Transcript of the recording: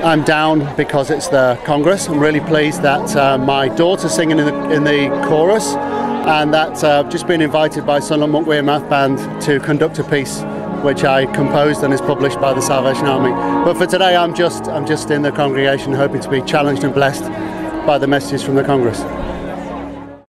I'm down because it's the Congress. I'm really pleased that my daughter's singing in the chorus, and that I've just been invited by Sunderland Monk Wearmouth Band to conduct a piece which I composed and is published by the Salvation Army. But for today I'm just in the congregation, hoping to be challenged and blessed by the messages from the Congress.